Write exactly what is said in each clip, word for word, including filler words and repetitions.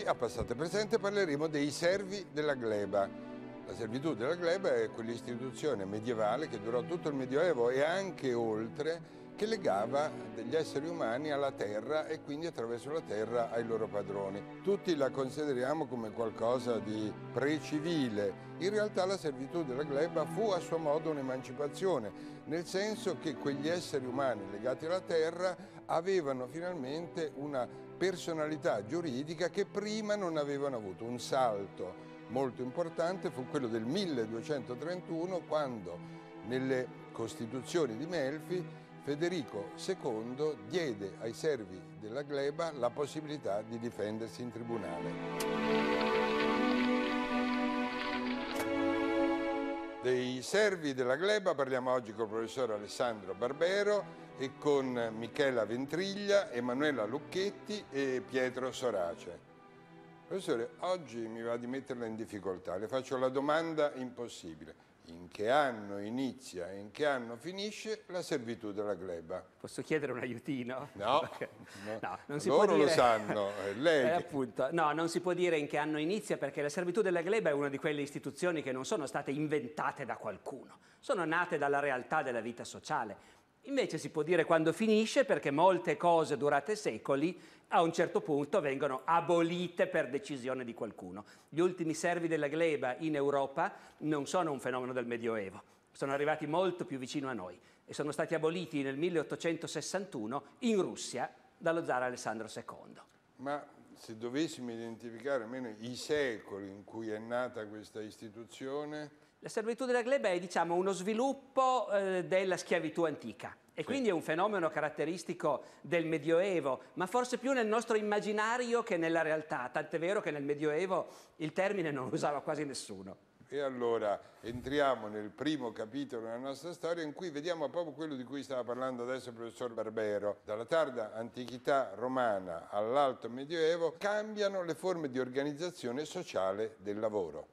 a passato e presente parleremo dei servi della gleba. La servitù della gleba è quell'istituzione medievale che durò tutto il Medioevo e anche oltre, che legava degli esseri umani alla terra e quindi attraverso la terra ai loro padroni. Tutti la consideriamo come qualcosa di precivile. In realtà la servitù della gleba fu a suo modo un'emancipazione, nel senso che quegli esseri umani legati alla terra avevano finalmente una personalità giuridica che prima non avevano avuto. Un salto molto importante fu quello del milleduecentotrentuno, quando nelle Costituzioni di Melfi Federico secondo diede ai servi della gleba la possibilità di difendersi in tribunale. Dei servi della gleba parliamo oggi col professor Alessandro Barbero e con Michela Ventriglia, Emanuela Lucchetti e Pietro Sorace. Professore, oggi mi va di metterla in difficoltà, le faccio la domanda impossibile. In che anno inizia e in che anno finisce la servitù della gleba? Posso chiedere un aiutino? No, no, no non si loro può dire... lo sanno, è lei. Eh, che... appunto, no, non si può dire in che anno inizia, perché la servitù della gleba è una di quelle istituzioni che non sono state inventate da qualcuno, sono nate dalla realtà della vita sociale. Invece si può dire quando finisce, perché molte cose durate secoli a un certo punto vengono abolite per decisione di qualcuno. Gli ultimi servi della gleba in Europa non sono un fenomeno del Medioevo, sono arrivati molto più vicino a noi e sono stati aboliti nel milleottocentosessantuno in Russia dallo zar Alessandro secondo. Ma se dovessimo identificare almeno i secoli in cui è nata questa istituzione... La servitù della gleba è, diciamo, uno sviluppo eh, della schiavitù antica e sì. Quindi è un fenomeno caratteristico del Medioevo, ma forse più nel nostro immaginario che nella realtà, tant'è vero che nel Medioevo il termine non lo usava quasi nessuno. E allora entriamo nel primo capitolo della nostra storia in cui vediamo proprio quello di cui stava parlando adesso il professor Barbero. Dalla tarda antichità romana all'alto Medioevo cambiano le forme di organizzazione sociale del lavoro.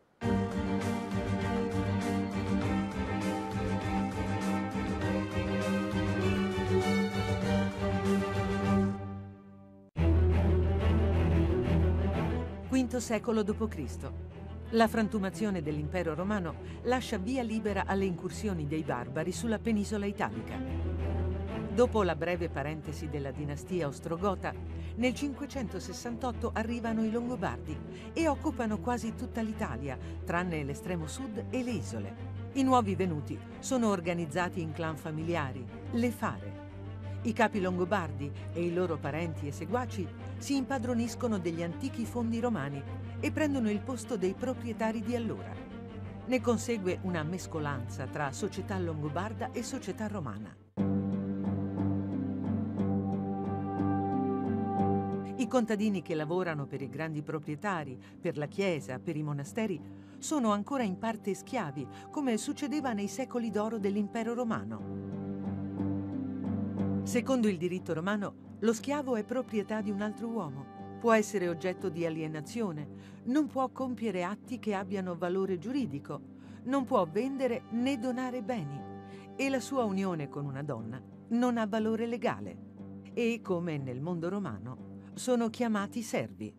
quinto secolo dopo Cristo La frantumazione dell'impero romano lascia via libera alle incursioni dei barbari sulla penisola italica. Dopo la breve parentesi della dinastia ostrogota, nel cinquecentosessantotto arrivano i Longobardi e occupano quasi tutta l'Italia, tranne l'estremo sud e le isole. I nuovi venuti sono organizzati in clan familiari, le fare. I capi longobardi e i loro parenti e seguaci si impadroniscono degli antichi fondi romani e prendono il posto dei proprietari di allora. Ne consegue una mescolanza tra società longobarda e società romana. I contadini che lavorano per i grandi proprietari, per la chiesa, per i monasteri, sono ancora in parte schiavi, come succedeva nei secoli d'oro dell'impero romano. Secondo il diritto romano, lo schiavo è proprietà di un altro uomo, può essere oggetto di alienazione, non può compiere atti che abbiano valore giuridico, non può vendere né donare beni e la sua unione con una donna non ha valore legale e, come nel mondo romano, sono chiamati servi.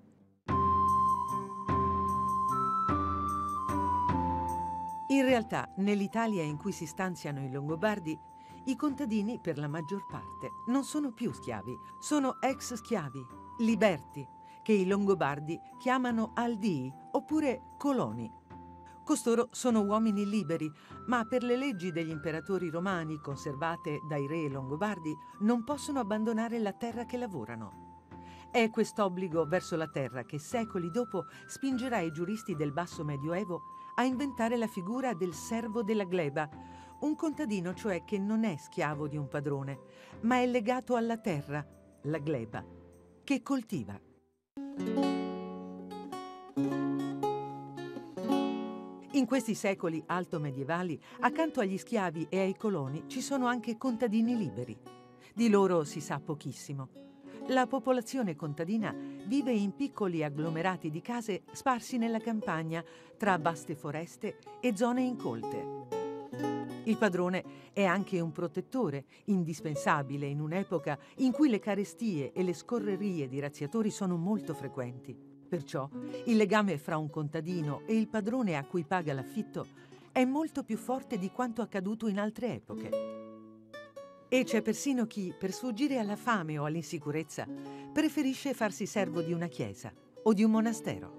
In realtà, nell'Italia in cui si stanziano i Longobardi, i contadini, per la maggior parte, non sono più schiavi, sono ex schiavi, liberti, che i Longobardi chiamano aldii oppure coloni. Costoro sono uomini liberi, ma per le leggi degli imperatori romani conservate dai re longobardi non possono abbandonare la terra che lavorano. È quest'obbligo verso la terra che secoli dopo spingerà i giuristi del basso medioevo a inventare la figura del servo della gleba, un contadino cioè che non è schiavo di un padrone, ma è legato alla terra, la gleba, che coltiva. In questi secoli alto medievali, accanto agli schiavi e ai coloni, ci sono anche contadini liberi. Di loro si sa pochissimo. La popolazione contadina vive in piccoli agglomerati di case sparsi nella campagna, tra vaste foreste e zone incolte. Il padrone è anche un protettore, indispensabile in un'epoca in cui le carestie e le scorrerie di razziatori sono molto frequenti. Perciò il legame fra un contadino e il padrone a cui paga l'affitto è molto più forte di quanto accaduto in altre epoche. E c'è persino chi, per sfuggire alla fame o all'insicurezza, preferisce farsi servo di una chiesa o di un monastero.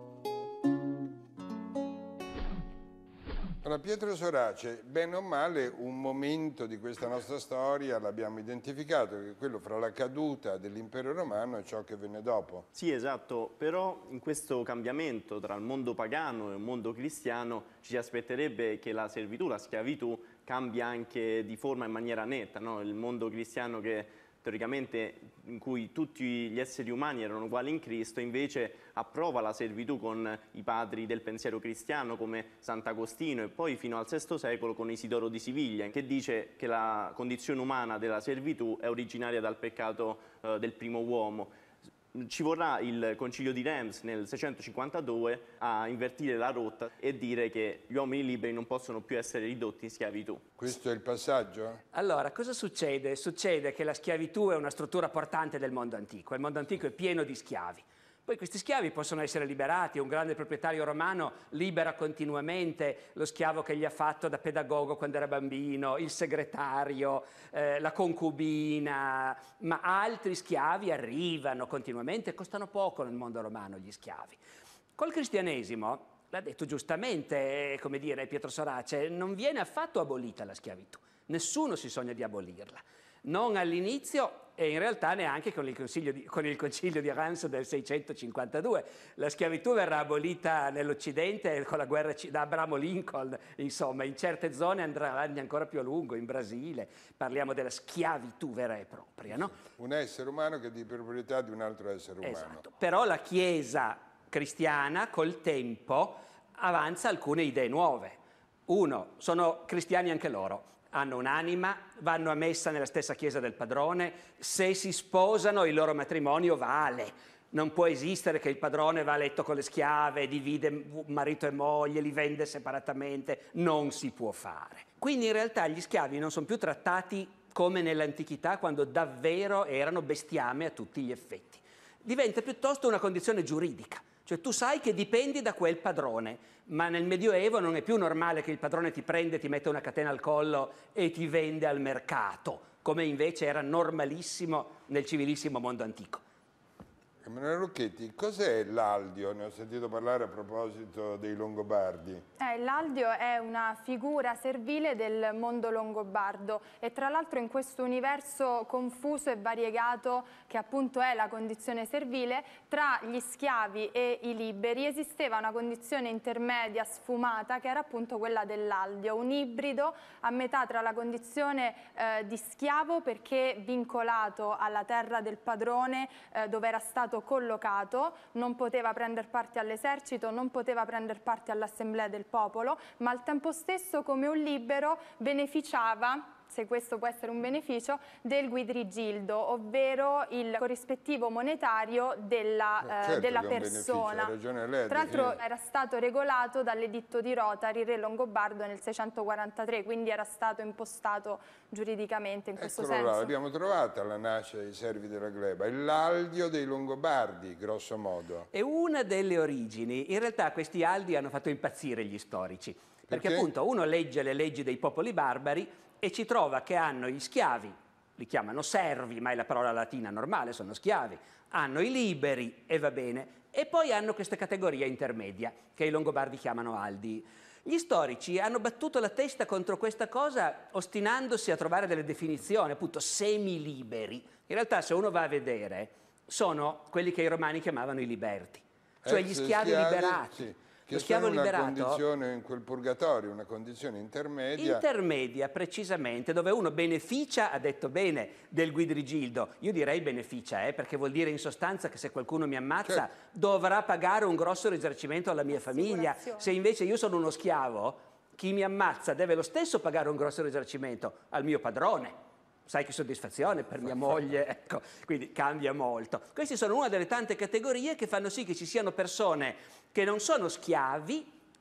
Allora, Pietro Sorace, bene o male, un momento di questa nostra storia l'abbiamo identificato, che è quello fra la caduta dell'impero romano e ciò che venne dopo. Sì, esatto, però in questo cambiamento tra il mondo pagano e il mondo cristiano ci si aspetterebbe che la servitù, la schiavitù, cambia anche di forma in maniera netta, no? Il mondo cristiano che teoricamente in cui tutti gli esseri umani erano uguali in Cristo, invece approva la servitù con i padri del pensiero cristiano come Sant'Agostino e poi fino al sesto secolo con Isidoro di Siviglia, che dice che la condizione umana della servitù è originaria dal peccato eh, del primo uomo. Ci vorrà il concilio di Reims nel seicentocinquantadue a invertire la rotta e dire che gli uomini liberi non possono più essere ridotti in schiavitù. Questo è il passaggio? Allora, cosa succede? Succede che la schiavitù è una struttura portante del mondo antico. Il mondo antico è pieno di schiavi. Poi questi schiavi possono essere liberati, un grande proprietario romano libera continuamente lo schiavo che gli ha fatto da pedagogo quando era bambino, il segretario, eh, la concubina, ma altri schiavi arrivano continuamente e costano poco nel mondo romano gli schiavi. Col cristianesimo, l'ha detto giustamente, come dire, Pietro Sorace, non viene affatto abolita la schiavitù, nessuno si sogna di abolirla. Non all'inizio e in realtà neanche con il, di, con il concilio di Reims del seicentocinquantadue. La schiavitù verrà abolita nell'Occidente con la guerra da Abramo Lincoln, insomma, in certe zone andrà avanti ancora più a lungo, in Brasile. Parliamo della schiavitù vera e propria, no? Un essere umano che è di proprietà di un altro essere umano. Esatto. Però la Chiesa cristiana col tempo avanza alcune idee nuove. Uno, sono cristiani anche loro. Hanno un'anima, vanno a messa nella stessa chiesa del padrone, se si sposano il loro matrimonio vale. Non può esistere che il padrone va a letto con le schiave, divide marito e moglie, li vende separatamente, non si può fare. Quindi in realtà gli schiavi non sono più trattati come nell'antichità, quando davvero erano bestiame a tutti gli effetti. Diventa piuttosto una condizione giuridica. Cioè tu sai che dipendi da quel padrone, ma nel Medioevo non è più normale che il padrone ti prende, ti mette una catena al collo e ti vende al mercato, come invece era normalissimo nel civilissimo mondo antico. Emanuele Rocchetti, cos'è l'Aldio? Ne ho sentito parlare a proposito dei Longobardi. Eh, L'Aldio è una figura servile del mondo longobardo e tra l'altro in questo universo confuso e variegato che appunto è la condizione servile, tra gli schiavi e i liberi esisteva una condizione intermedia sfumata che era appunto quella dell'Aldio, un ibrido a metà tra la condizione eh, di schiavo perché vincolato alla terra del padrone eh, dove era stato collocato, non poteva prendere parte all'esercito, non poteva prendere parte all'assemblea del popolo, ma al tempo stesso come un libero beneficiava, se questo può essere un beneficio, del guidrigildo, ovvero il corrispettivo monetario della, eh, certo eh, della che persona. Lei, Tra l'altro era stato regolato dall'editto di Rotari, re longobardo, nel seicentoquarantatré, quindi era stato impostato giuridicamente in questo Eccolo senso. Là, l'abbiamo trovata alla nascita dei servi della gleba, è l'Aldio dei Longobardi, grosso modo. È una delle origini. In realtà questi aldi hanno fatto impazzire gli storici, perché, perché appunto uno legge le leggi dei popoli barbari e ci trova che hanno gli schiavi, li chiamano servi, ma è la parola latina normale, sono schiavi, hanno i liberi e va bene, e poi hanno questa categoria intermedia che i longobardi chiamano aldi. Gli storici hanno battuto la testa contro questa cosa ostinandosi a trovare delle definizioni, appunto semiliberi. In realtà se uno va a vedere sono quelli che i romani chiamavano i liberti, cioè Ex gli schiavi, schiavi liberati. Sì. Lo Che schiavo sono una liberato, condizione in quel purgatorio, una condizione intermedia. Intermedia, precisamente, dove uno beneficia, ha detto bene, del guidrigildo. Io direi beneficia, eh, perché vuol dire in sostanza che se qualcuno mi ammazza certo. dovrà pagare un grosso risarcimento alla mia famiglia. Se invece io sono uno schiavo, chi mi ammazza deve lo stesso pagare un grosso risarcimento al mio padrone. Sai che soddisfazione per mia moglie, ecco, quindi cambia molto. Queste sono una delle tante categorie che fanno sì che ci siano persone che non sono schiavi,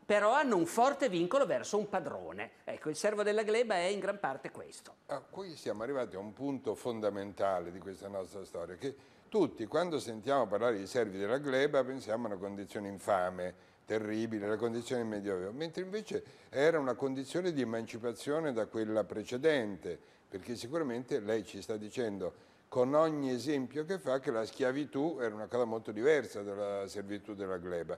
però hanno un forte vincolo verso un padrone. Ecco, il servo della gleba è in gran parte questo. Ah, qui siamo arrivati a un punto fondamentale di questa nostra storia, che tutti, quando sentiamo parlare di servi della gleba, pensiamo a una condizione infame, terribile, la condizione del Medioevo, mentre invece era una condizione di emancipazione da quella precedente, perché sicuramente lei ci sta dicendo con ogni esempio che fa che la schiavitù era una cosa molto diversa dalla servitù della gleba.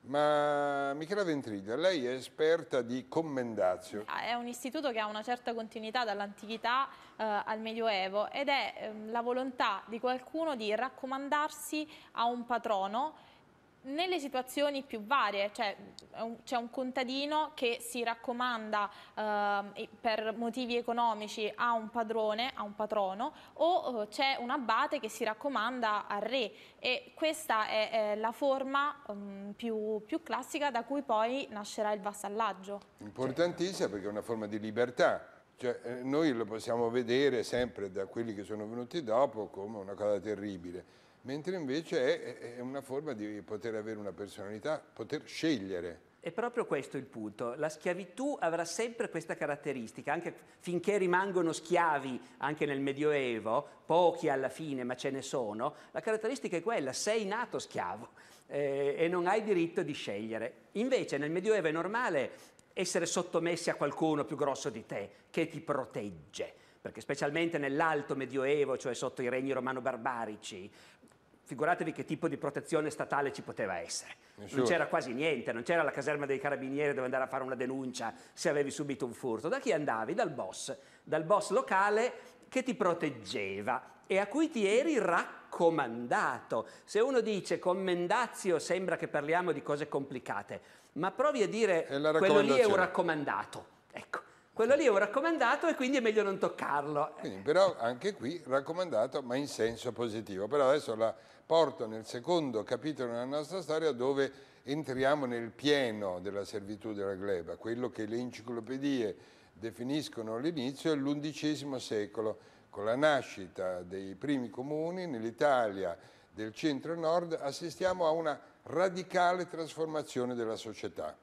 Ma Michela Ventriglia, lei è esperta di commendatio. È un istituto che ha una certa continuità dall'antichità eh, al Medioevo ed è eh, la volontà di qualcuno di raccomandarsi a un patrono nelle situazioni più varie, cioè c'è un contadino che si raccomanda eh, per motivi economici a un padrone, a un patrono, o eh, c'è un abate che si raccomanda al re, e questa è, è la forma um, più, più classica da cui poi nascerà il vassallaggio. Importantissima, perché è una forma di libertà. Cioè, eh, noi lo possiamo vedere sempre da quelli che sono venuti dopo come una cosa terribile, mentre invece è, è una forma di poter avere una personalità, poter scegliere. È proprio questo il punto. La schiavitù avrà sempre questa caratteristica, anche finché rimangono schiavi, anche nel Medioevo, pochi alla fine, ma ce ne sono, la caratteristica è quella: sei nato schiavo eh, e non hai diritto di scegliere. Invece nel Medioevo è normale essere sottomessi a qualcuno più grosso di te, che ti protegge, perché specialmente nell'alto Medioevo, cioè sotto i regni romano-barbarici, figuratevi che tipo di protezione statale ci poteva essere. Non c'era quasi niente, non c'era la caserma dei carabinieri dove andare a fare una denuncia se avevi subito un furto. Da chi andavi? Dal boss, dal boss locale che ti proteggeva e a cui ti eri raccomandato. Se uno dice commendatio sembra che parliamo di cose complicate, ma provi a dire quello lì è un raccomandato. Ecco. Quello lì è un raccomandato e quindi è meglio non toccarlo. Quindi, però anche qui raccomandato, ma in senso positivo. Però adesso la porto nel secondo capitolo della nostra storia, dove entriamo nel pieno della servitù della gleba, quello che le enciclopedie definiscono l'inizio dell'undicesimo secolo, con la nascita dei primi comuni nell'Italia del centro e nord. Assistiamo a una radicale trasformazione della società.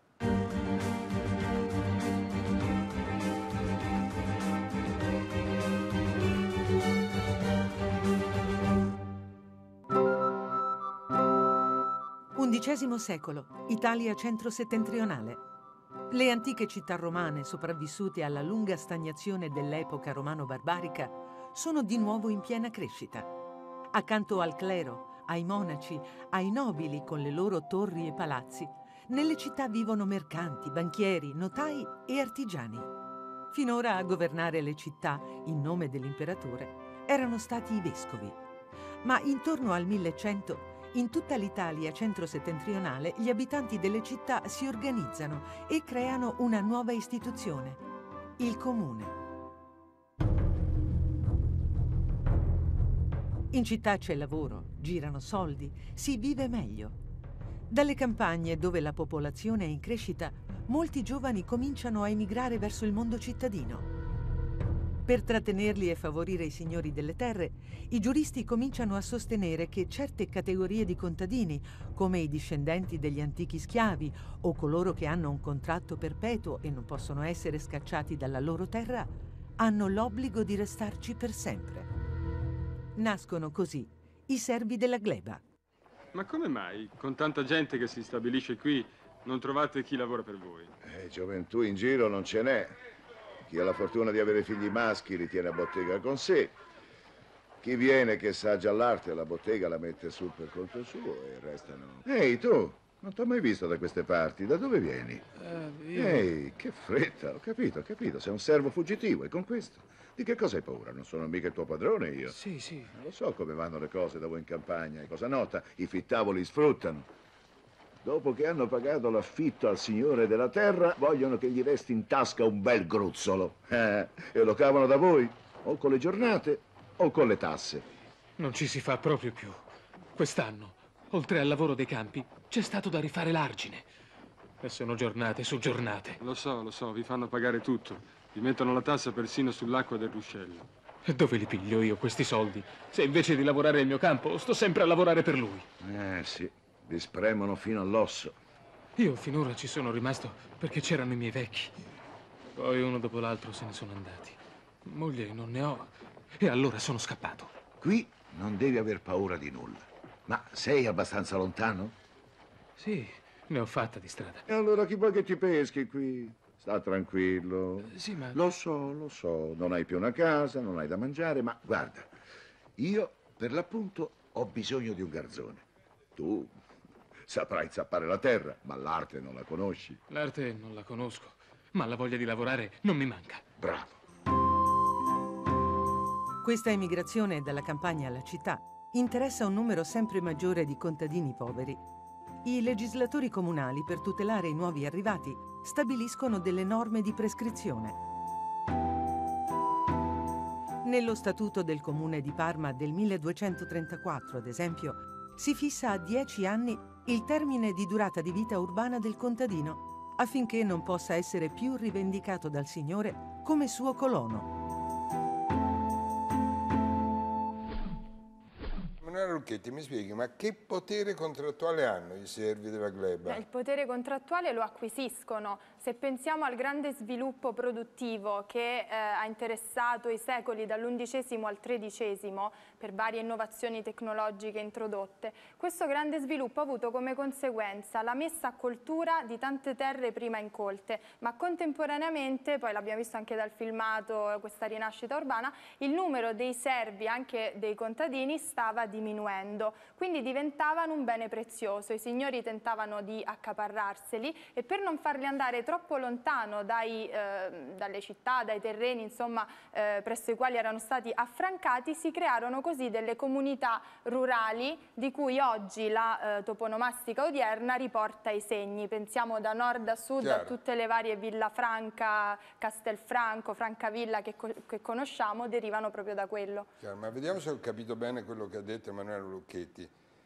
undicesimo secolo, Italia centro-settentrionale. Le antiche città romane, sopravvissute alla lunga stagnazione dell'epoca romano-barbarica, sono di nuovo in piena crescita. Accanto al clero, ai monaci, ai nobili con le loro torri e palazzi, nelle città vivono mercanti, banchieri, notai e artigiani. Finora a governare le città, in nome dell'imperatore, erano stati i vescovi. Ma intorno al millecento, in tutta l'Italia centro-settentrionale, gli abitanti delle città si organizzano e creano una nuova istituzione, il comune. In città c'è lavoro, girano soldi, si vive meglio. Dalle campagne, dove la popolazione è in crescita, molti giovani cominciano a emigrare verso il mondo cittadino. Per trattenerli e favorire i signori delle terre, i giuristi cominciano a sostenere che certe categorie di contadini, come i discendenti degli antichi schiavi o coloro che hanno un contratto perpetuo e non possono essere scacciati dalla loro terra, hanno l'obbligo di restarci per sempre. Nascono così i servi della gleba. Ma come mai, con tanta gente che si stabilisce qui, non trovate chi lavora per voi? Eh, gioventù in giro non ce n'è. Chi ha la fortuna di avere figli maschi li tiene a bottega con sé. Chi viene che sa già l'arte, la bottega la mette su per conto suo e restano... Ehi, tu, non t'ho mai visto da queste parti. Da dove vieni? Uh, io... Ehi, che fretta, ho capito, ho capito. Sei un servo fuggitivo e con questo? Di che cosa hai paura? Non sono mica il tuo padrone io. Sì, sì. Lo so come vanno le cose da voi in campagna. E cosa nota? I fittavoli sfruttano. Dopo che hanno pagato l'affitto al signore della terra, vogliono che gli resti in tasca un bel gruzzolo. Eh, e lo cavano da voi, o con le giornate, o con le tasse. Non ci si fa proprio più. Quest'anno, oltre al lavoro dei campi, c'è stato da rifare l'argine. E sono giornate su giornate. Lo so, lo so, vi fanno pagare tutto. Vi mettono la tassa persino sull'acqua del ruscello. E dove li piglio io questi soldi? Se invece di lavorare nel mio campo, sto sempre a lavorare per lui. Eh sì. Vi spremono fino all'osso. Io finora ci sono rimasto perché c'erano i miei vecchi. Poi uno dopo l'altro se ne sono andati. Moglie non ne ho e allora sono scappato. Qui non devi aver paura di nulla. Ma sei abbastanza lontano? Sì, ne ho fatta di strada. E allora chi vuoi che ti peschi qui? Sta tranquillo. Sì, ma... Lo so, lo so, non hai più una casa, non hai da mangiare, ma guarda, io per l'appunto ho bisogno di un garzone. Tu saprai zappare la terra, ma l'arte non la conosci. L'arte non la conosco, ma la voglia di lavorare non mi manca. Bravo. Questa emigrazione dalla campagna alla città interessa un numero sempre maggiore di contadini poveri. I legislatori comunali, per tutelare i nuovi arrivati, stabiliscono delle norme di prescrizione. Nello Statuto del Comune di Parma del milleduecentotrentaquattro, ad esempio, si fissa a dieci anni il termine di durata di vita urbana del contadino, affinché non possa essere più rivendicato dal signore come suo colono. Manuela Lucchetti, mi spieghi, ma che potere contrattuale hanno i servi della gleba? Il potere contrattuale lo acquisiscono. Se pensiamo al grande sviluppo produttivo che eh, ha interessato i secoli dall'undicesimo al tredicesimo per varie innovazioni tecnologiche introdotte, questo grande sviluppo ha avuto come conseguenza la messa a coltura di tante terre prima incolte, ma contemporaneamente, poi l'abbiamo visto anche dal filmato, questa rinascita urbana, il numero dei servi, anche dei contadini, stava diminuendo, quindi diventavano un bene prezioso. I signori tentavano di accaparrarseli e per non farli andare troppo lontano dai, eh, dalle città, dai terreni, insomma, eh, presso i quali erano stati affrancati, si crearono così delle comunità rurali di cui oggi la eh, toponomastica odierna riporta i segni. Pensiamo da nord a sud Chiaro. a tutte le varie Villafranca, Castelfranco, Francavilla che, co che conosciamo, derivano proprio da quello. Chiaro, ma vediamo se ho capito bene quello che ha detto Emanuela Lucchetti.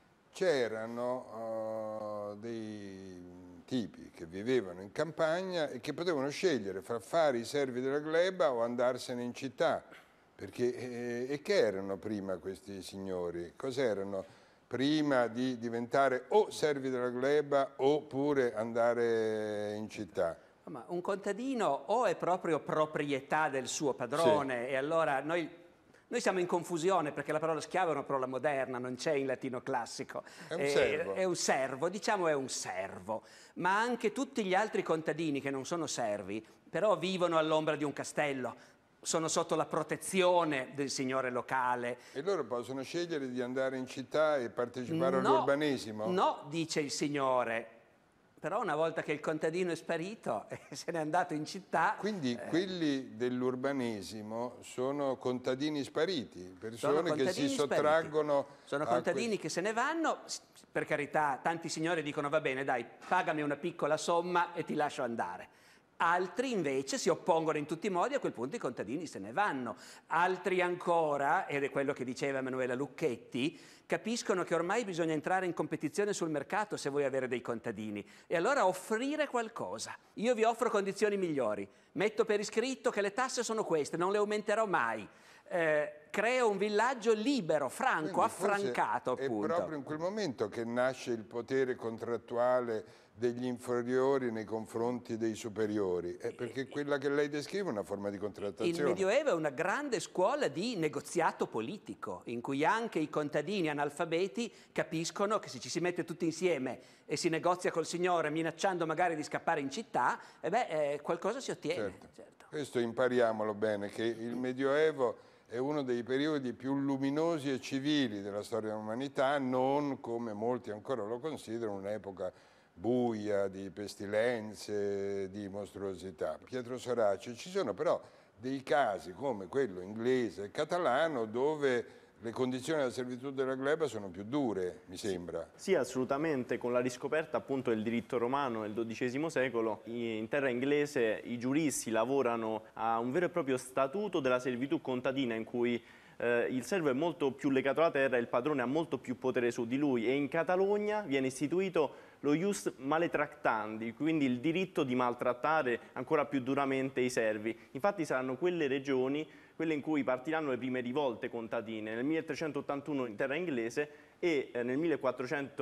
C'erano uh, dei tipi che vivevano in campagna e che potevano scegliere fra fare i servi della gleba o andarsene in città. Perché, eh, e che erano prima questi signori? Cos'erano prima di diventare o servi della gleba oppure andare in città? Ma un contadino o è proprio proprietà del suo padrone, sì. E allora noi, noi siamo in confusione perché la parola schiavo è una parola moderna, non c'è in latino classico. È un servo. È, è un servo, diciamo è un servo. Ma anche tutti gli altri contadini che non sono servi, però vivono all'ombra di un castello, sono sotto la protezione del signore locale. E loro possono scegliere di andare in città e partecipare no, all'urbanesimo? No, dice il signore. Però una volta che il contadino è sparito e se n'è andato in città... Quindi eh, quelli dell'urbanesimo sono contadini spariti, persone contadini che si spariti. sottraggono... Sono contadini che se ne vanno, per carità, tanti signori dicono va bene dai, pagami una piccola somma e ti lascio andare. Altri invece si oppongono in tutti i modi, a quel punto i contadini se ne vanno. Altri ancora, ed è quello che diceva Emanuela Lucchetti, capiscono che ormai bisogna entrare in competizione sul mercato se vuoi avere dei contadini. E allora offrire qualcosa. Io vi offro condizioni migliori. Metto per iscritto che le tasse sono queste, non le aumenterò mai. Eh, creo un villaggio libero, franco, Quindi affrancato appunto. È proprio in quel momento che nasce il potere contrattuale degli inferiori nei confronti dei superiori, eh, perché quella che lei descrive è una forma di contrattazione. Il Medioevo è una grande scuola di negoziato politico, in cui anche i contadini analfabeti capiscono che se ci si mette tutti insieme e si negozia col signore minacciando magari di scappare in città, eh beh, eh, qualcosa si ottiene. Certo. Certo. Questo impariamolo bene, che il Medioevo è uno dei periodi più luminosi e civili della storia dell'umanità, non come molti ancora lo considerano un'epoca buia, di pestilenze, di mostruosità. Pietro Sorace, ci sono però dei casi come quello inglese e catalano dove le condizioni della servitù della gleba sono più dure, mi sembra. Sì, assolutamente. Con la riscoperta appunto del diritto romano nel dodicesimo secolo, in terra inglese i giuristi lavorano a un vero e proprio statuto della servitù contadina in cui eh, il servo è molto più legato alla terra e il padrone ha molto più potere su di lui, e in Catalogna viene istituito lo ius maletractandi, quindi il diritto di maltrattare ancora più duramente i servi. Infatti saranno quelle regioni quelle in cui partiranno le prime rivolte contadine, nel milletrecentottantuno in terra inglese e eh, nel millequattrocentottantuno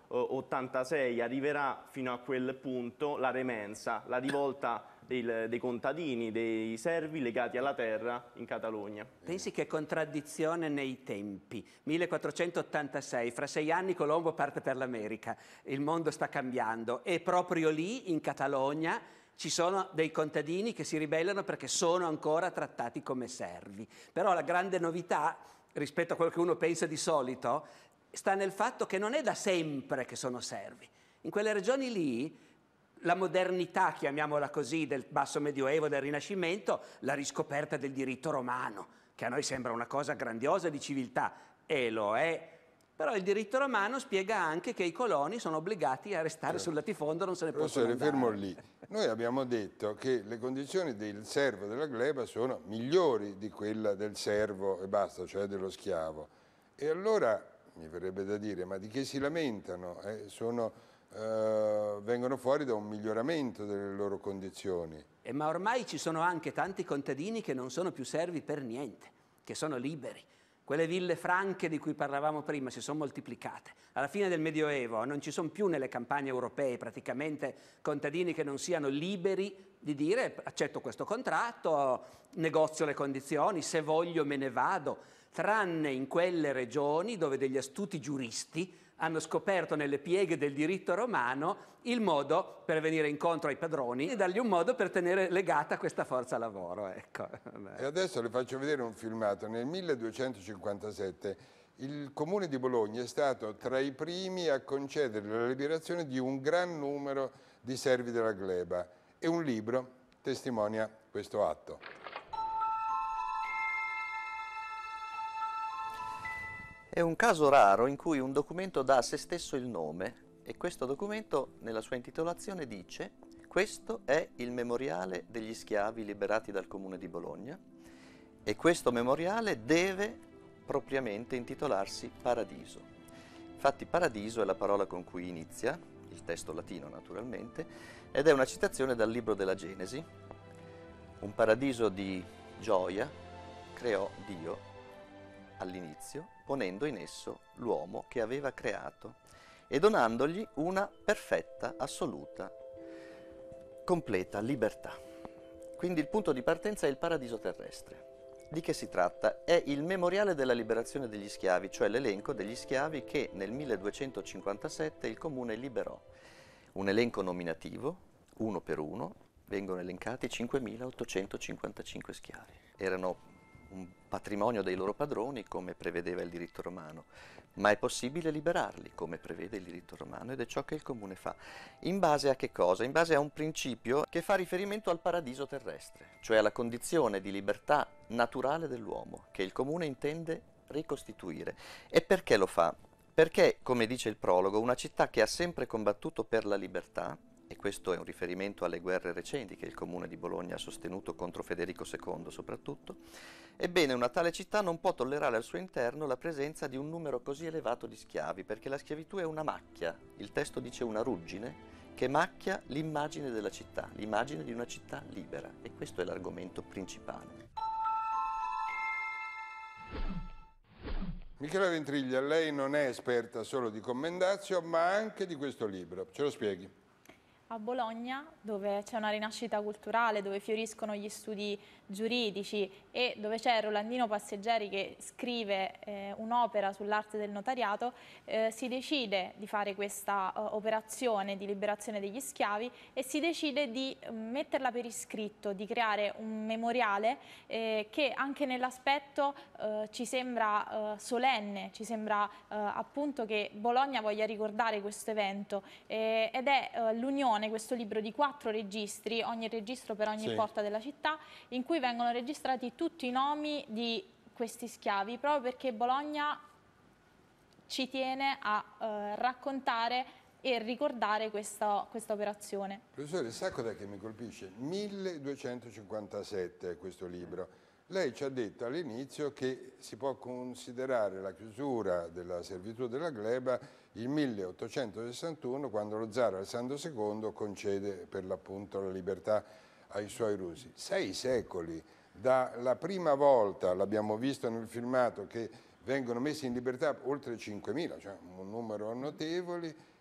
ottantasei arriverà fino a quel punto la remensa, la rivolta dei, dei contadini, dei servi legati alla terra in Catalogna. Pensi che contraddizione nei tempi. millequattrocentottantasei, fra sei anni Colombo parte per l'America, il mondo sta cambiando e proprio lì, in Catalogna, ci sono dei contadini che si ribellano perché sono ancora trattati come servi. Però la grande novità, rispetto a quello che uno pensa di solito, sta nel fatto che non è da sempre che sono servi. In quelle regioni lì, la modernità, chiamiamola così, del basso medioevo, del Rinascimento, la riscoperta del diritto romano, che a noi sembra una cosa grandiosa di civiltà, e lo è. Però il diritto romano spiega anche che i coloni sono obbligati a restare sul latifondo, non se ne possono andare. Fermo lì. Noi abbiamo detto che le condizioni del servo e della gleba sono migliori di quella del servo e basta, cioè dello schiavo. E allora mi verrebbe da dire, ma di che si lamentano? Eh, sono, eh, vengono fuori da un miglioramento delle loro condizioni. Eh, ma ormai ci sono anche tanti contadini che non sono più servi per niente, che sono liberi. Quelle ville franche di cui parlavamo prima si sono moltiplicate. Alla fine del Medioevo non ci sono più nelle campagne europee praticamente contadini che non siano liberi di dire accetto questo contratto, negozio le condizioni, se voglio me ne vado, tranne in quelle regioni dove degli astuti giuristi hanno scoperto nelle pieghe del diritto romano il modo per venire incontro ai padroni e dargli un modo per tenere legata questa forza lavoro. Ecco. E adesso le faccio vedere un filmato. Nel milleduecentocinquantasette il Comune di Bologna è stato tra i primi a concedere la liberazione di un gran numero di servi della gleba e un libro testimonia questo atto. È un caso raro in cui un documento dà a se stesso il nome e questo documento nella sua intitolazione dice: questo è il memoriale degli schiavi liberati dal Comune di Bologna e questo memoriale deve propriamente intitolarsi Paradiso. Infatti Paradiso è la parola con cui inizia, il testo latino naturalmente, ed è una citazione dal libro della Genesi. Un paradiso di gioia creò Dio all'inizio, ponendo in esso l'uomo che aveva creato e donandogli una perfetta, assoluta, completa libertà. Quindi il punto di partenza è il paradiso terrestre. Di che si tratta? È il memoriale della liberazione degli schiavi, cioè l'elenco degli schiavi che nel milleduecentocinquantasette il Comune liberò. Un elenco nominativo, uno per uno, vengono elencati cinquemilaottocentocinquantacinque schiavi. Erano un patrimonio dei loro padroni, come prevedeva il diritto romano, ma è possibile liberarli, come prevede il diritto romano, ed è ciò che il Comune fa. In base a che cosa? In base a un principio che fa riferimento al paradiso terrestre, cioè alla condizione di libertà naturale dell'uomo, che il Comune intende ricostituire. E perché lo fa? Perché, come dice il prologo, una città che ha sempre combattuto per la libertà, e questo è un riferimento alle guerre recenti che il Comune di Bologna ha sostenuto contro Federico secondo soprattutto, ebbene una tale città non può tollerare al suo interno la presenza di un numero così elevato di schiavi, perché la schiavitù è una macchia, il testo dice una ruggine, che macchia l'immagine della città, l'immagine di una città libera, e questo è l'argomento principale. Michela Ventriglia, lei non è esperta solo di Commendatio, ma anche di questo libro, ce lo spieghi? A Bologna, dove c'è una rinascita culturale, dove fioriscono gli studi giuridici e dove c'è Rolandino Passeggeri che scrive eh, un'opera sull'arte del notariato, eh, si decide di fare questa uh, operazione di liberazione degli schiavi e si decide di uh, metterla per iscritto, di creare un memoriale eh, che anche nell'aspetto uh, ci sembra uh, solenne, ci sembra uh, appunto che Bologna voglia ricordare questo evento eh, ed è uh, l'unione, questo libro di quattro registri, ogni registro per ogni sì. porta della città, in cui vengono registrati tutti i nomi di questi schiavi, proprio perché Bologna ci tiene a eh, raccontare e ricordare questa, questa operazione. Professore, sa cosa che mi colpisce? milleduecentocinquantasette è questo libro. Lei ci ha detto all'inizio che si può considerare la chiusura della servitù della gleba il milleottocentosessantuno, quando lo zar Alessandro secondo concede per l'appunto la libertà ai suoi rusi. Sei secoli, dalla prima volta, l'abbiamo visto nel filmato, che vengono messi in libertà oltre cinquemila, cioè un numero notevole,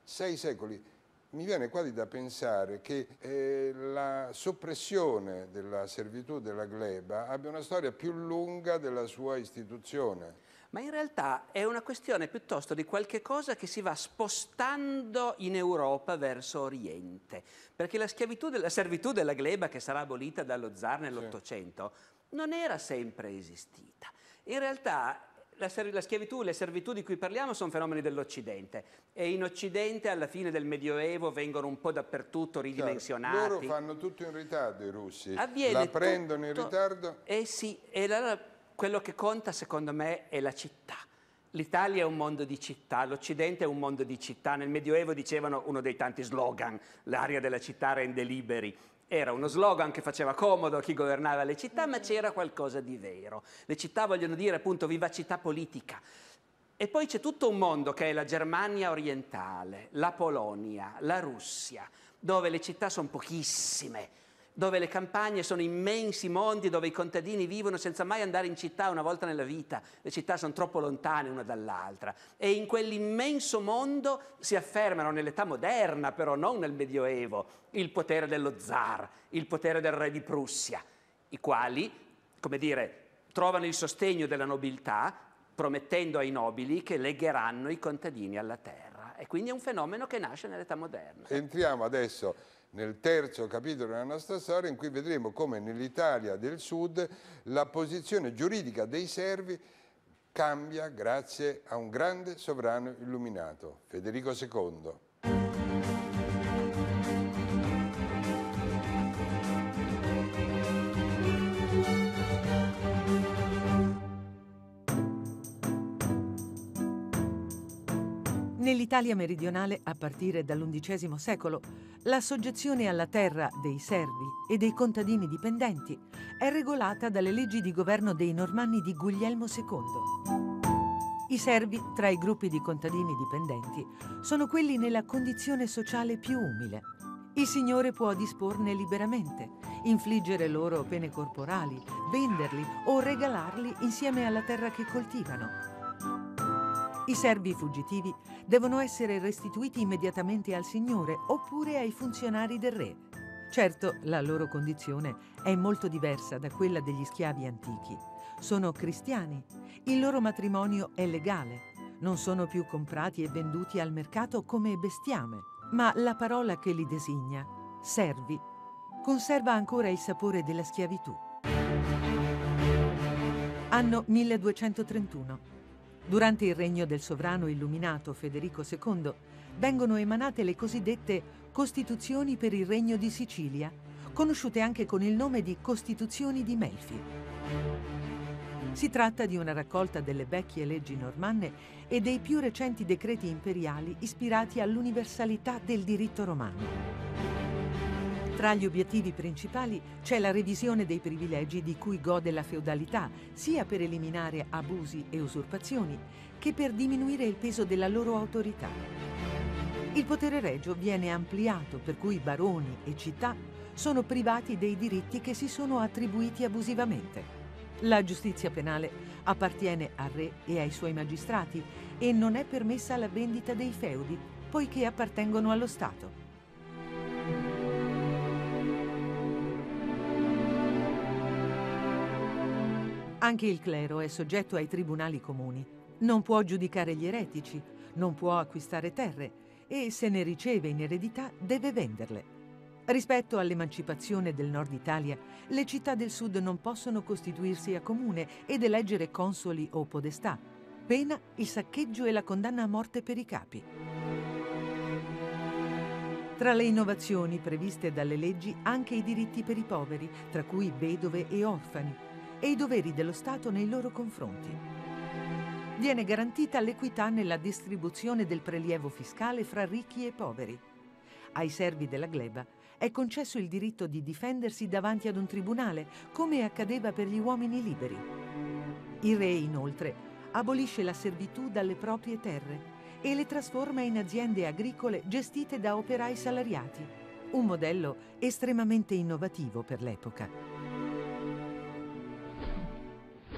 sei secoli. Mi viene quasi da pensare che eh, la soppressione della servitù della gleba abbia una storia più lunga della sua istituzione. Ma in realtà è una questione piuttosto di qualche cosa che si va spostando in Europa verso Oriente, perché la, schiavitù la servitù della gleba, che sarà abolita dallo zar nell'Ottocento, sì, non era sempre esistita. In realtà la, la schiavitù, le servitù di cui parliamo sono fenomeni dell'Occidente, e in Occidente alla fine del Medioevo vengono un po' dappertutto ridimensionati. Chiaro, loro fanno tutto in ritardo, i russi. Avviene la prendono tutto, in ritardo? Eh sì, e allora quello che conta secondo me è la città. L'Italia è un mondo di città, l'Occidente è un mondo di città. Nel Medioevo dicevano, uno dei tanti slogan, l'aria della città rende liberi. Era uno slogan che faceva comodo a chi governava le città, ma c'era qualcosa di vero. Le città vogliono dire appunto vivacità politica. E poi c'è tutto un mondo che è la Germania orientale, la Polonia, la Russia, dove le città sono pochissime, dove le campagne sono immensi mondi, dove i contadini vivono senza mai andare in città una volta nella vita. Le città sono troppo lontane una dall'altra. E in quell'immenso mondo si affermano nell'età moderna, però non nel Medioevo, il potere dello zar, il potere del re di Prussia, i quali, come dire, trovano il sostegno della nobiltà, promettendo ai nobili che legheranno i contadini alla terra. E quindi è un fenomeno che nasce nell'età moderna. Entriamo adesso nel terzo capitolo della nostra storia, in cui vedremo come nell'Italia del Sud la posizione giuridica dei servi cambia grazie a un grande sovrano illuminato, Federico secondo. Nell'Italia meridionale, a partire dall'undicesimo secolo, la soggezione alla terra dei servi e dei contadini dipendenti è regolata dalle leggi di governo dei Normanni di Guglielmo secondo. I servi, tra i gruppi di contadini dipendenti, sono quelli nella condizione sociale più umile. Il signore può disporne liberamente, infliggere loro pene corporali, venderli o regalarli insieme alla terra che coltivano. I servi fuggitivi devono essere restituiti immediatamente al signore oppure ai funzionari del re. Certo, la loro condizione è molto diversa da quella degli schiavi antichi. Sono cristiani, il loro matrimonio è legale, non sono più comprati e venduti al mercato come bestiame, ma la parola che li designa, servi, conserva ancora il sapore della schiavitù. Anno milleduecentotrentuno. Durante il regno del sovrano illuminato Federico secondo vengono emanate le cosiddette Costituzioni per il Regno di Sicilia, conosciute anche con il nome di Costituzioni di Melfi. Si tratta di una raccolta delle vecchie leggi normanne e dei più recenti decreti imperiali ispirati all'universalità del diritto romano. Tra gli obiettivi principali c'è la revisione dei privilegi di cui gode la feudalità, sia per eliminare abusi e usurpazioni, che per diminuire il peso della loro autorità. Il potere regio viene ampliato, per cui baroni e città sono privati dei diritti che si sono attribuiti abusivamente. La giustizia penale appartiene al re e ai suoi magistrati e non è permessa la vendita dei feudi, poiché appartengono allo Stato. Anche il clero è soggetto ai tribunali comuni. Non può giudicare gli eretici, non può acquistare terre e, se ne riceve in eredità, deve venderle. Rispetto all'emancipazione del nord Italia, le città del sud non possono costituirsi a comune ed eleggere consoli o podestà, pena il saccheggio e la condanna a morte per i capi. Tra le innovazioni previste dalle leggi anche i diritti per i poveri, tra cui vedove e orfani, e i doveri dello Stato nei loro confronti. Viene garantita l'equità nella distribuzione del prelievo fiscale fra ricchi e poveri. Ai servi della gleba è concesso il diritto di difendersi davanti ad un tribunale, come accadeva per gli uomini liberi. Il re, inoltre, abolisce la servitù dalle proprie terre e le trasforma in aziende agricole gestite da operai salariati, un modello estremamente innovativo per l'epoca.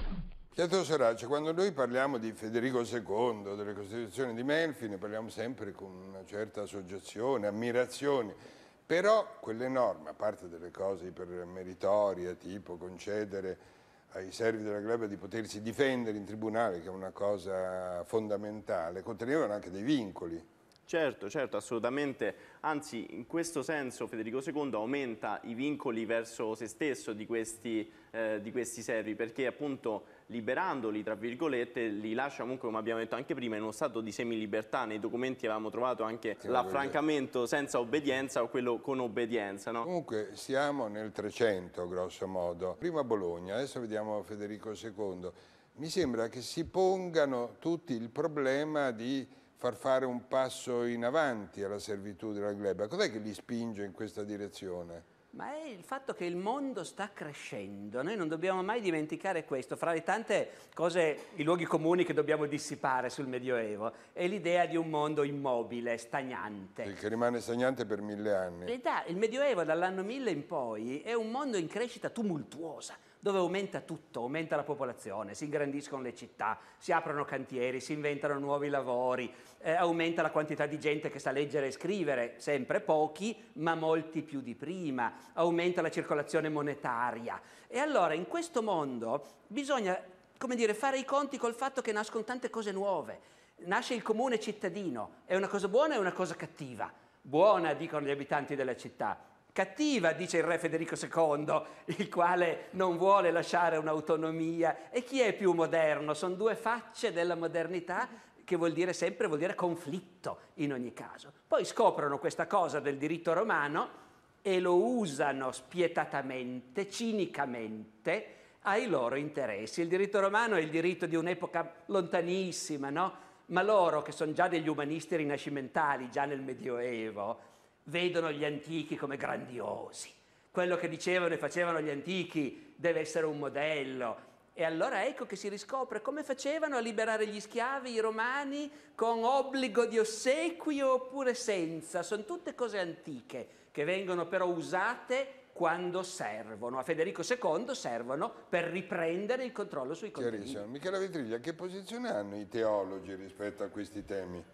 Pietro Sorace, quando noi parliamo di Federico secondo, delle Costituzioni di Melfi, ne parliamo sempre con una certa associazione, ammirazione, però quelle norme, a parte delle cose ipermeritorie, tipo concedere ai servi della gleba di potersi difendere in tribunale, che è una cosa fondamentale, contenevano anche dei vincoli. Certo, certo, assolutamente, anzi in questo senso Federico secondo aumenta i vincoli verso se stesso di questi, eh, di questi servi, perché appunto liberandoli, tra virgolette, li lascia comunque, come abbiamo detto anche prima, in uno stato di semilibertà. Nei documenti avevamo trovato anche l'affrancamento senza obbedienza o quello con obbedienza, no? Comunque siamo nel trecento grosso modo, prima Bologna, adesso vediamo Federico secondo, mi sembra che si pongano tutti il problema di far fare un passo in avanti alla servitù della gleba. Cos'è che li spinge in questa direzione? Ma è il fatto che il mondo sta crescendo, noi non dobbiamo mai dimenticare questo. Fra le tante cose, i luoghi comuni che dobbiamo dissipare sul Medioevo, è l'idea di un mondo immobile, stagnante. Il che rimane stagnante per mille anni. In realtà il Medioevo dall'anno mille in poi è un mondo in crescita tumultuosa, dove aumenta tutto, aumenta la popolazione, si ingrandiscono le città, si aprono cantieri, si inventano nuovi lavori, eh, aumenta la quantità di gente che sa leggere e scrivere, sempre pochi, ma molti più di prima, aumenta la circolazione monetaria. E allora in questo mondo bisogna, come dire, fare i conti col fatto che nascono tante cose nuove. Nasce il comune cittadino, è una cosa buona e una cosa cattiva. Buona, dicono gli abitanti della città. Cattiva, dice il re Federico secondo, il quale non vuole lasciare un'autonomia. E chi è più moderno? Sono due facce della modernità, che vuol dire sempre, vuol dire conflitto in ogni caso. Poi scoprono questa cosa del diritto romano e lo usano spietatamente, cinicamente, ai loro interessi. Il diritto romano è il diritto di un'epoca lontanissima, no? Ma loro, che sono già degli umanisti rinascimentali, già nel Medioevo, vedono gli antichi come grandiosi. Quello che dicevano e facevano gli antichi deve essere un modello. E allora ecco che si riscopre come facevano a liberare gli schiavi i romani, con obbligo di ossequio oppure senza. Sono tutte cose antiche che vengono però usate quando servono. A Federico secondo servono per riprendere il controllo sui contadini. Michela Vetriglia, che posizione hanno i teologi rispetto a questi temi?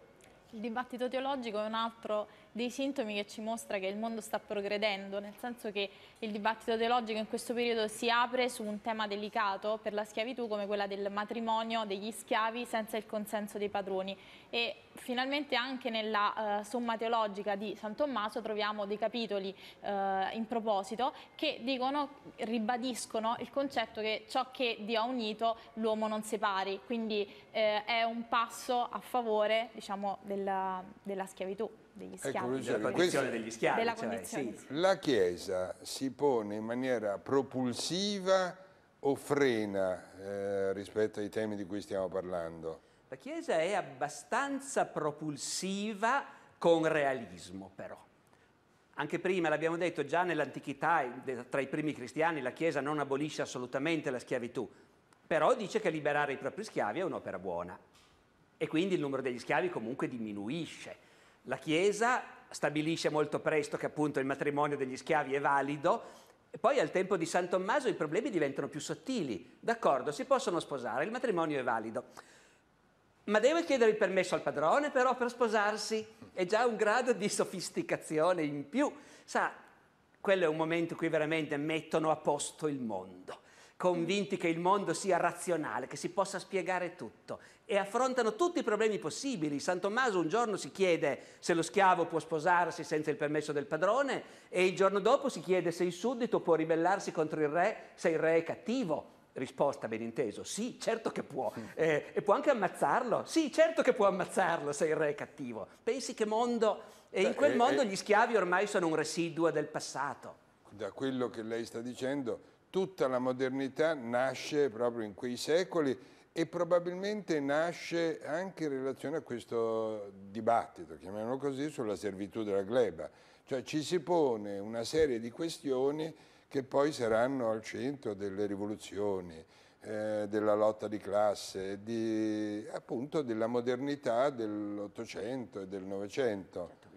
Il dibattito teologico è un altro dei sintomi che ci mostra che il mondo sta progredendo, nel senso che il dibattito teologico in questo periodo si apre su un tema delicato per la schiavitù, come quella del matrimonio degli schiavi senza il consenso dei padroni. E finalmente anche nella uh, somma teologica di San Tommaso troviamo dei capitoli uh, in proposito che dicono, ribadiscono il concetto che ciò che Dio ha unito l'uomo non separi, quindi eh, è un passo a favore, diciamo, della, della schiavitù degli schiavi. Ecco, della condizione degli schiavi. Della cioè, condizione. sì. La Chiesa si pone in maniera propulsiva o frena eh, rispetto ai temi di cui stiamo parlando? La Chiesa è abbastanza propulsiva con realismo, però. Anche prima, l'abbiamo detto, già nell'antichità, tra i primi cristiani, la Chiesa non abolisce assolutamente la schiavitù, però dice che liberare i propri schiavi è un'opera buona. E quindi il numero degli schiavi comunque diminuisce. La Chiesa stabilisce molto presto che appunto il matrimonio degli schiavi è valido, e poi al tempo di San Tommaso i problemi diventano più sottili. D'accordo, si possono sposare, il matrimonio è valido, ma deve chiedere il permesso al padrone però per sposarsi. È già un grado di sofisticazione in più. Sa, quello è un momento in cui veramente mettono a posto il mondo, convinti che il mondo sia razionale, che si possa spiegare tutto, e affrontano tutti i problemi possibili. San Tommaso un giorno si chiede se lo schiavo può sposarsi senza il permesso del padrone, e il giorno dopo si chiede se il suddito può ribellarsi contro il re se il re è cattivo. Risposta, ben inteso, sì, certo che può. Eh, e può anche ammazzarlo? Sì, certo che può ammazzarlo se il re è cattivo. Pensi che mondo... E in quel eh, mondo eh, gli schiavi ormai sono un residuo del passato. Da quello che lei sta dicendo, tutta la modernità nasce proprio in quei secoli e probabilmente nasce anche in relazione a questo dibattito, chiamiamolo così, sulla servitù della gleba. Cioè ci si pone una serie di questioni che poi saranno al centro delle rivoluzioni, eh, della lotta di classe, di, appunto della modernità dell'Ottocento e del Novecento. Il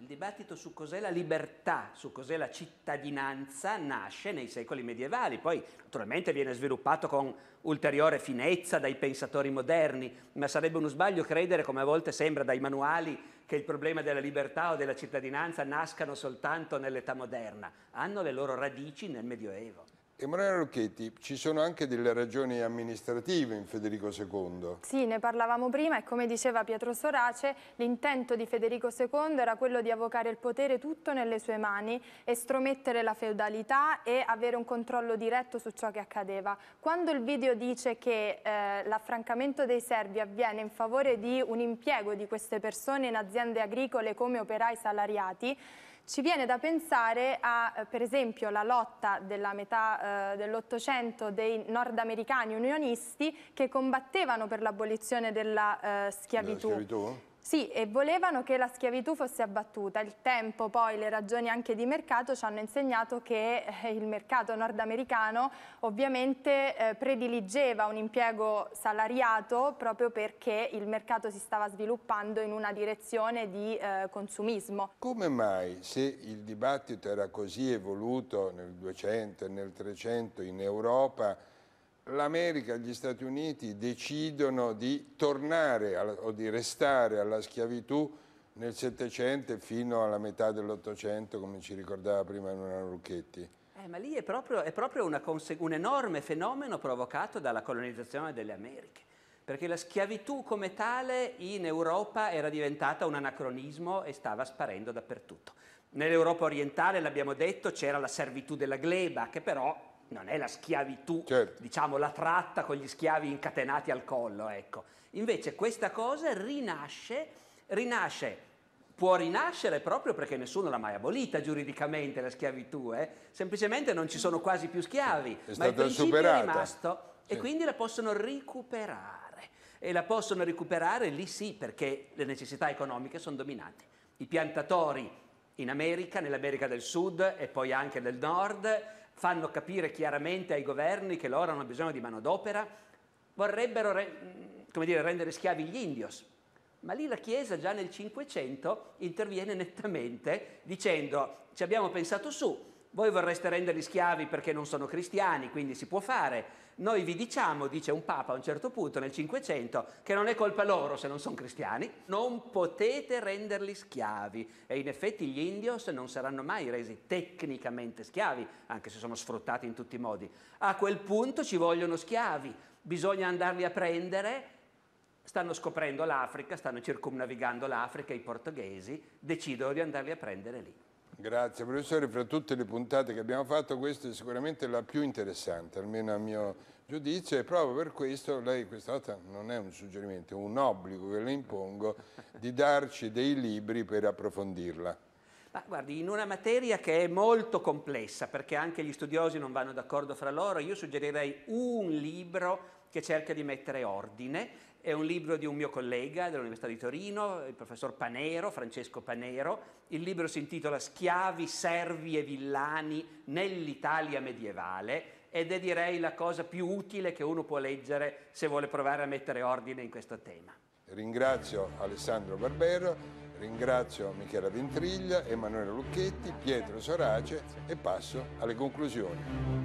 Il dibattito su cos'è la libertà, su cos'è la cittadinanza, nasce nei secoli medievali, poi naturalmente viene sviluppato con ulteriore finezza dai pensatori moderni, ma sarebbe uno sbaglio credere, come a volte sembra dai manuali, che il problema della libertà o della cittadinanza nascano soltanto nell'età moderna, hanno le loro radici nel Medioevo. Emanuela Lucchetti, ci sono anche delle ragioni amministrative in Federico secondo. Sì, ne parlavamo prima e come diceva Pietro Sorace, l'intento di Federico secondo era quello di avvocare il potere tutto nelle sue mani, estromettere la feudalità e avere un controllo diretto su ciò che accadeva. Quando il video dice che eh, l'affrancamento dei servi avviene in favore di un impiego di queste persone in aziende agricole come operai salariati, ci viene da pensare a, per esempio, la lotta della metà eh, dell'Ottocento dei nordamericani unionisti che combattevano per l'abolizione della eh, schiavitù. Della schiavitù? Sì, e volevano che la schiavitù fosse abbattuta. Il tempo, poi, le ragioni anche di mercato ci hanno insegnato che eh, il mercato nordamericano ovviamente eh, prediligeva un impiego salariato proprio perché il mercato si stava sviluppando in una direzione di eh, consumismo. Come mai, se il dibattito era così evoluto nel duecento e nel trecento in Europa, l'America e gli Stati Uniti decidono di tornare alla, o di restare alla schiavitù nel Settecento e fino alla metà dell'Ottocento, come ci ricordava prima Emanuela Lucchetti? Eh, ma lì è proprio, è proprio una un enorme fenomeno provocato dalla colonizzazione delle Americhe, perché la schiavitù come tale in Europa era diventata un anacronismo e stava sparendo dappertutto. Nell'Europa orientale, l'abbiamo detto, c'era la servitù della gleba, che però non è la schiavitù, certo, diciamo la tratta con gli schiavi incatenati al collo, ecco. Invece questa cosa rinasce, rinasce, può rinascere proprio perché nessuno l'ha mai abolita giuridicamente la schiavitù, eh? Semplicemente non ci sono quasi più schiavi, è ma il principio superata. è rimasto, sì, e quindi la possono recuperare. E la possono recuperare lì sì, perché le necessità economiche sono dominanti. I piantatori in America, nell'America del Sud e poi anche del Nord, fanno capire chiaramente ai governi che loro hanno bisogno di manodopera, vorrebbero re, come dire, rendere schiavi gli indios. Ma lì la Chiesa già nel Cinquecento interviene nettamente dicendo: ci abbiamo pensato su, voi vorreste renderli schiavi perché non sono cristiani, quindi si può fare. Noi vi diciamo, dice un Papa a un certo punto nel Cinquecento, che non è colpa loro se non sono cristiani, non potete renderli schiavi. E in effetti gli indios non saranno mai resi tecnicamente schiavi, anche se sono sfruttati in tutti i modi. A quel punto ci vogliono schiavi, bisogna andarli a prendere. Stanno scoprendo l'Africa, stanno circumnavigando l'Africa, i portoghesi decidono di andarli a prendere lì. Grazie professore, fra tutte le puntate che abbiamo fatto questa è sicuramente la più interessante, almeno a mio giudizio, e proprio per questo lei questa volta non è un suggerimento, è un obbligo che le impongo di darci dei libri per approfondirla. Ma guardi, in una materia che è molto complessa, perché anche gli studiosi non vanno d'accordo fra loro, io suggerirei un libro che cerca di mettere ordine. È un libro di un mio collega dell'Università di Torino, il professor Panero, Francesco Panero. Il libro si intitola Schiavi, servi e villani nell'Italia medievale ed è, direi, la cosa più utile che uno può leggere se vuole provare a mettere ordine in questo tema. Ringrazio Alessandro Barbero, ringrazio Michela Ventriglia, Emanuela Lucchetti, Pietro Sorace e passo alle conclusioni.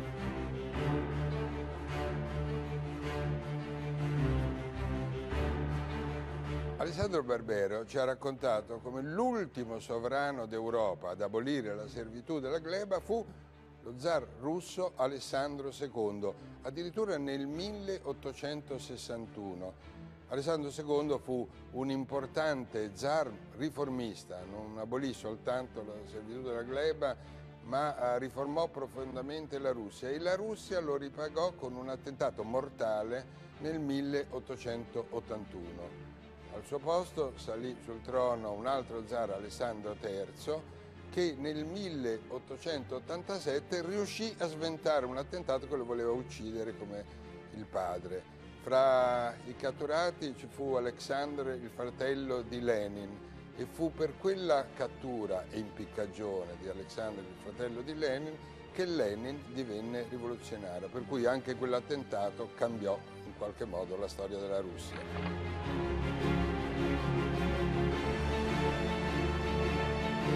Alessandro Barbero ci ha raccontato come l'ultimo sovrano d'Europa ad abolire la servitù della gleba fu lo zar russo Alessandro secondo, addirittura nel milleottocentosessantuno. Alessandro secondo fu un importante zar riformista, non abolì soltanto la servitù della gleba, ma riformò profondamente la Russia e la Russia lo ripagò con un attentato mortale nel milleottocentottantuno. Al suo posto salì sul trono un altro zar, Alessandro terzo, che nel milleottocentottantasette riuscì a sventare un attentato che lo voleva uccidere come il padre. Fra i catturati ci fu Alexandre, il fratello di Lenin, e fu per quella cattura e impiccagione di Alexandre, il fratello di Lenin, che Lenin divenne rivoluzionario, per cui anche quell'attentato cambiò in qualche modo la storia della Russia.